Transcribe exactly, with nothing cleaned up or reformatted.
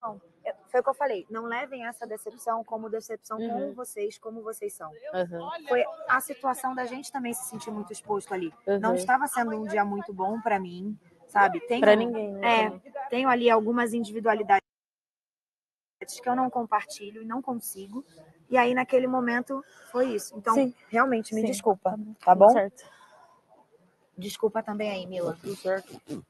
É, foi o que eu falei, não levem essa decepção como decepção com Uhum. vocês, como vocês são. Aham. Foi a situação da gente também se sentir muito exposto ali. Não Uhum. estava sendo um dia muito bom pra mim, sabe? Tenho, Pra ninguém, né, é, também. tenho ali algumas individualidades que eu não compartilho e não consigo. E aí, naquele momento, foi isso. Então, Sim. realmente, me Sim. desculpa, Tá bom. tá Tudo bom? certo. Desculpa também aí, Mila. Tudo certo.